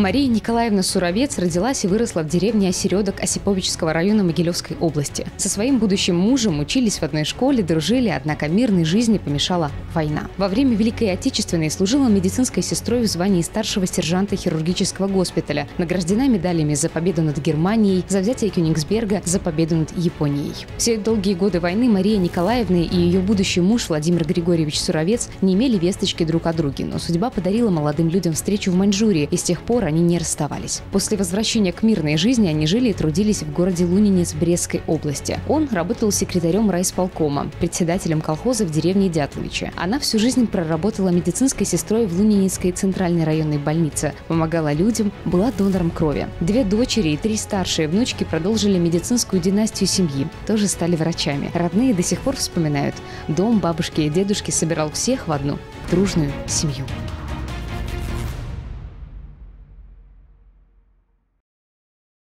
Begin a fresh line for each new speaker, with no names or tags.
Мария Николаевна Суровец родилась и выросла в деревне Осередок Осиповического района Могилевской области. Со своим будущим мужем учились в одной школе, дружили, однако мирной жизни помешала война. Во время Великой Отечественной служила медицинской сестрой в звании старшего сержанта хирургического госпиталя, награждена медалями за победу над Германией, за взятие Кёнигсберга, за победу над Японией. Все долгие годы войны Мария Николаевна и ее будущий муж Владимир Григорьевич Суровец не имели весточки друг о друге, но судьба подарила молодым людям встречу в Маньчжурии, и с тех пор они не расставались. После возвращения к мирной жизни они жили и трудились в городе Лунинец Брестской области. Он работал секретарем райисполкома, председателем колхоза в деревне Дятловичи. Она всю жизнь проработала медицинской сестрой в Лунинецкой центральной районной больнице, помогала людям, была донором крови. 2 дочери и 3 старшие внучки продолжили медицинскую династию семьи, тоже стали врачами. Родные до сих пор вспоминают. Дом бабушки и дедушки собирал всех в одну дружную семью.